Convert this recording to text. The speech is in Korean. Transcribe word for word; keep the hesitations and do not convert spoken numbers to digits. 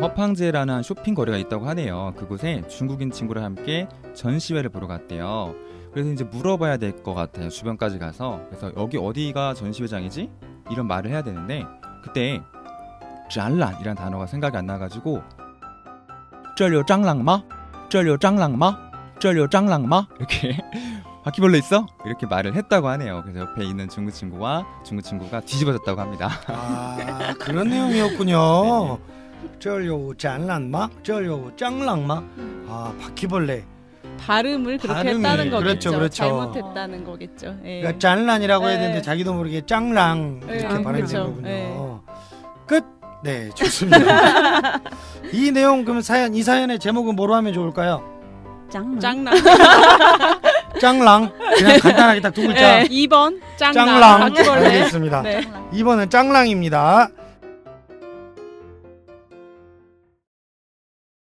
허팡제라는 쇼핑 거리가 있다고 하네요. 그곳에 중국인 친구랑 함께 전시회를 보러 갔대요. 그래서 이제 물어봐야 될 것 같아요. 주변까지 가서. 그래서 여기 어디가 전시회장이지? 이런 말을 해야 되는데 그때 짠란이라는 단어가 생각이 안 나가지고 这里有蟑螂吗?这里有蟑螂吗?这里有蟑螂吗? 이렇게 바퀴벌레 있어? 이렇게 말을 했다고 하네요. 그래서 옆에 있는 중국 친구와 중국 친구가 뒤집어졌다고 합니다. 아, 그런 내용이었군요. 这里有展览吗?这里有蟑螂吗? 아, 바퀴벌레. 발음을 그렇게 발음이, 했다는 거겠죠. 그렇죠, 그렇죠. 잘못했다는 거겠죠. 예. 그러니까 짠란이라고 해야 예. 되는데 자기도 모르게 짱랑 이렇게 예, 발음이 된 그렇죠. 거군요. 예. 끝. 네, 좋습니다. 이 내용 그럼 사연 이 사연의 제목은 뭐로 하면 좋을까요? 짱랑. 짱랑. 짱랑. 그냥 간단하게 딱 두 글자. 네, 이 번 짱랑. 짱랑. 바퀴벌레. 알겠습니다. 네. 이 번은 짱랑입니다.